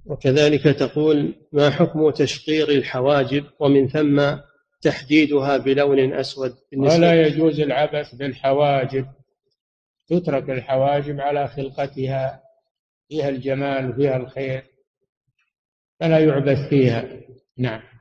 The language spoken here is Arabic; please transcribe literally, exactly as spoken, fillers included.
وكذلك تقول: ما حكم تشقير الحواجب ومن ثم تحديدها بلون أسود؟ ولا يجوز العبث بالحواجب، تترك الحواجب على خلقتها، فيها الجمال وفيها الخير، فلا يعبث فيها. نعم.